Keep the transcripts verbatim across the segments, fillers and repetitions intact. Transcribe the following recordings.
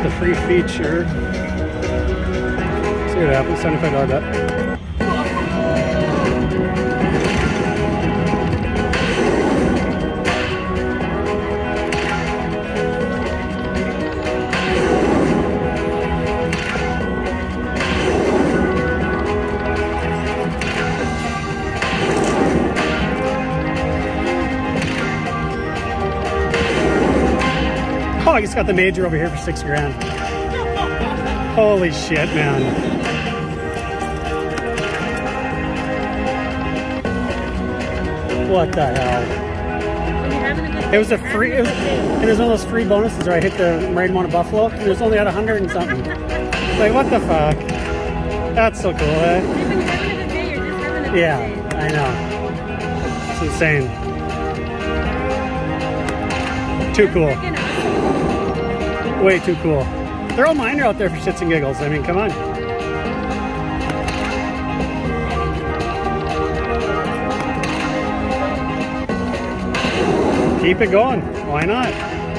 the free feature. See what happens, seventy-five dollar bet. Oh, I just got the major over here for six grand. Holy shit, man. What the hell? It was a free, it was, it was one of those free bonuses where I hit the right amount of buffalo, and it was only at a hundred and something. Like, what the fuck? That's so cool, eh? Yeah, I know. It's insane. Too cool. Way too cool. They're all minor out there for shits and giggles. I mean, come on. Keep it going. Why not?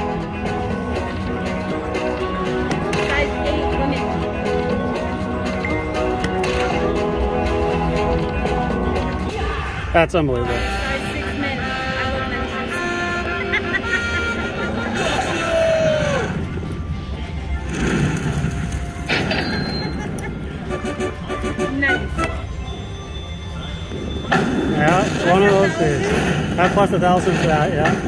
Size eight women. That's unbelievable. Size six men. I love men. Nice. Yeah, it's one of those days. That plus a thousand for that, yeah.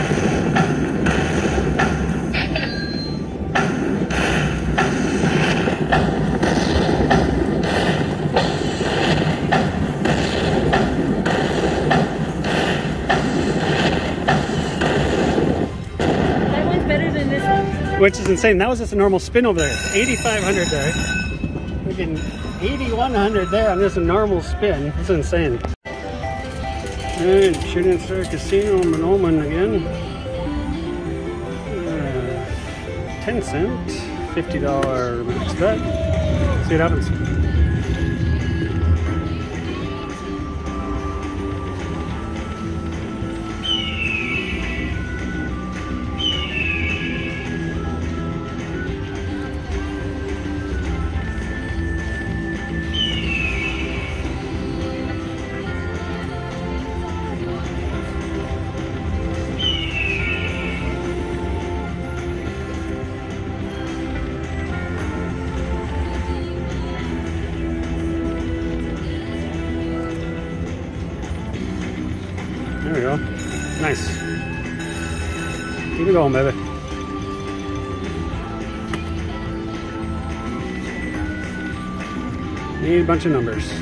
That one's better than this one. Which is insane. That was just a normal spin over there. eighty-five hundred there. Freaking eighty-one hundred there on just a normal spin. It's insane. Alright, Shooting Star Casino, Monoman again. Uh, ten cent, fifty dollar max bet. See what happens. There we go. Nice. Keep it going, baby. Need a bunch of numbers.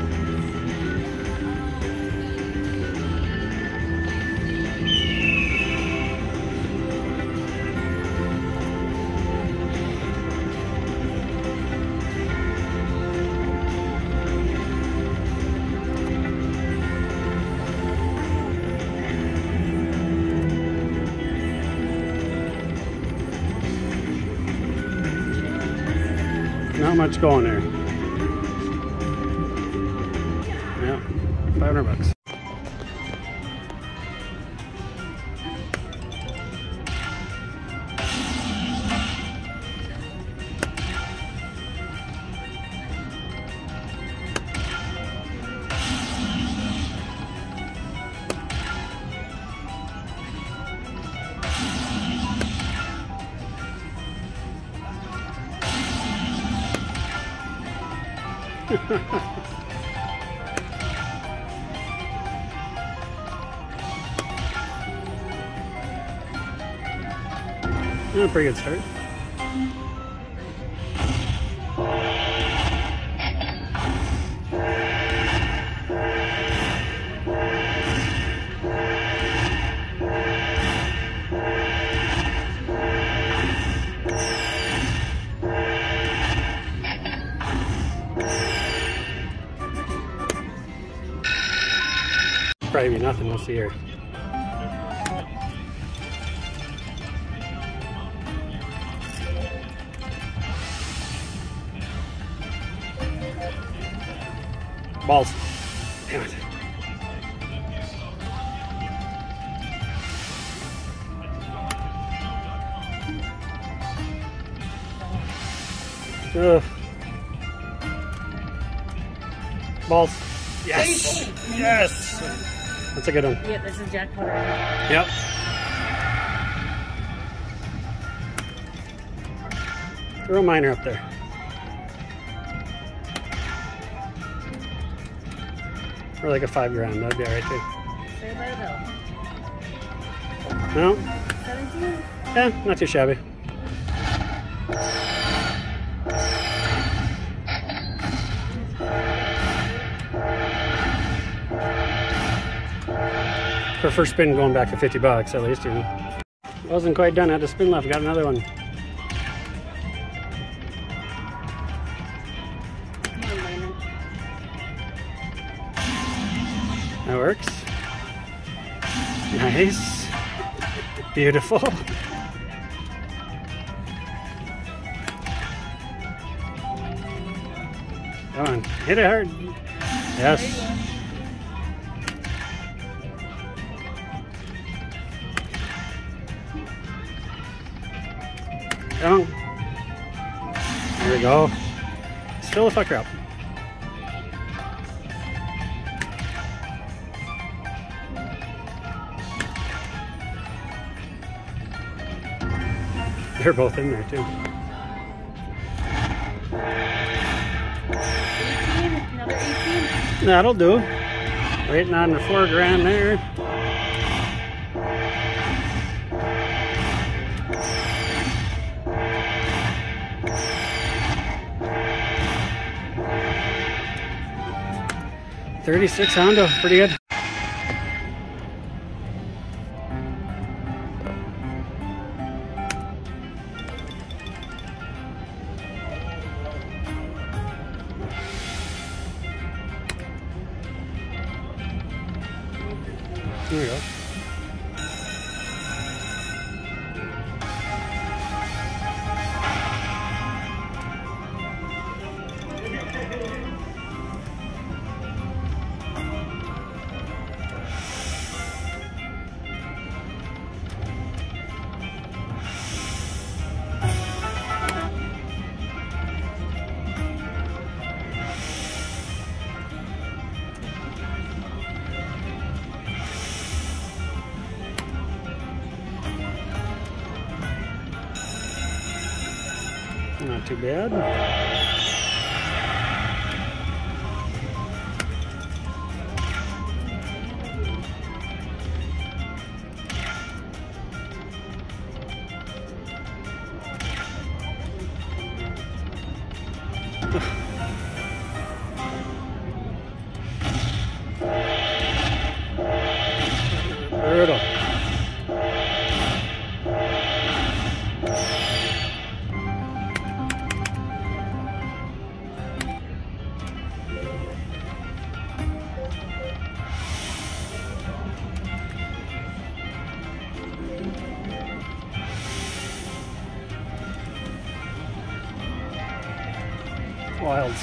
Not much going there. Yeah, five hundred bucks. Yeah, pretty good start. Probably be nothing, we'll see here. Balls. Damn it. Ugh. Balls. Yes. Yes. That's a good one. Yeah, this is jackpot. Yep. Throw a miner up there. Or like a five grand. That'd be alright too. Say by the bell. No? seventeen? Yeah, not too shabby. For first spin going back to fifty bucks at least. You know. Wasn't quite done. I had a spin left. Got another one. That works. Nice. Beautiful. Come on. Hit it hard. Yes. Come on. There we go. Fill the fucker up. They're both in there too. eighteen, another eighteen. That'll do. Waiting on the four grand there. thirty-six Honda, pretty good. There we go. Not too bad. Brutal. Wilds.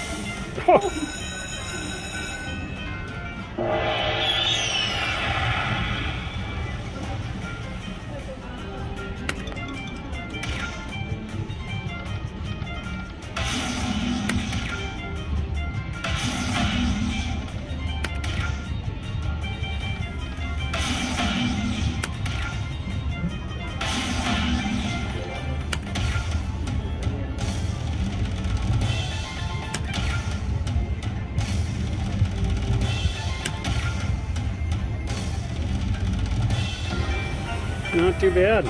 Not too bad.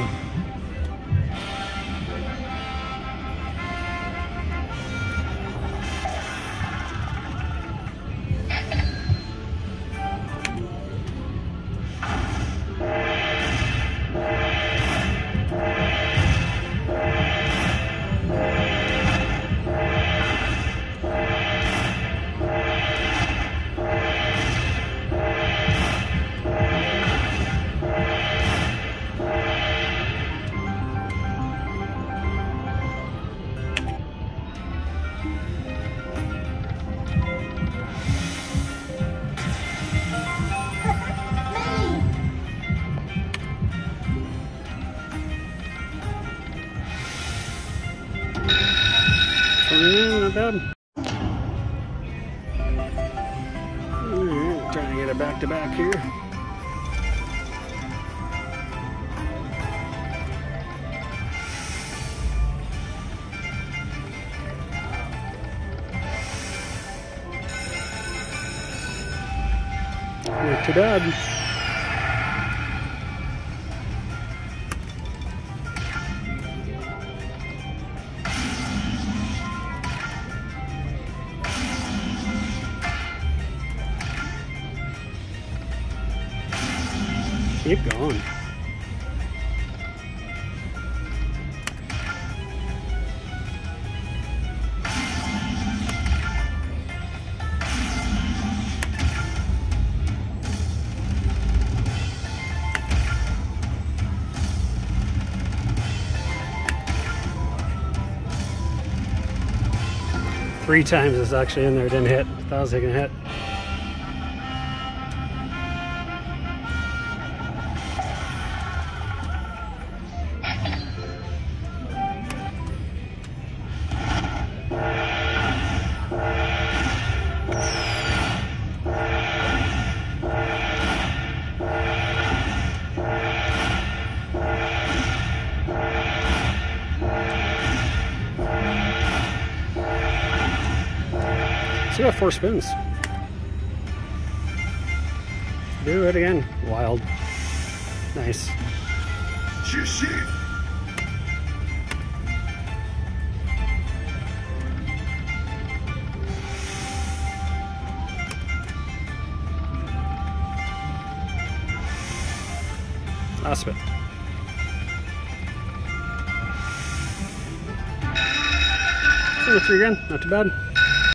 in, not bad. Alright, trying to get it back to back here. Not too bad. Keep going. Three times it's actually in there, didn't hit. Thought I was taking a hit. So we got four spins. Do it again. Wild. Nice. Last spin. Three again. Not too bad.